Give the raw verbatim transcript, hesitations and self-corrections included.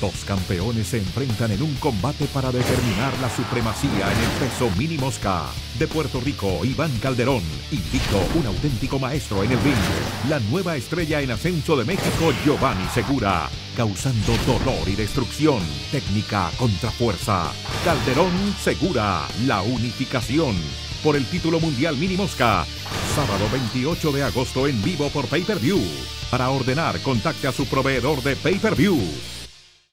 Dos campeones se enfrentan en un combate para determinar la supremacía en el peso mini mosca. De Puerto Rico, Iván Calderón. Invicto, un auténtico maestro en el ring. La nueva estrella en ascenso de México, Giovanni Segura. Causando dolor y destrucción. Técnica contra fuerza. Calderón Segura, la unificación. Por el título mundial mini mosca. Sábado veintiocho de agosto en vivo por Pay Per View. Para ordenar, contacte a su proveedor de Pay Per View.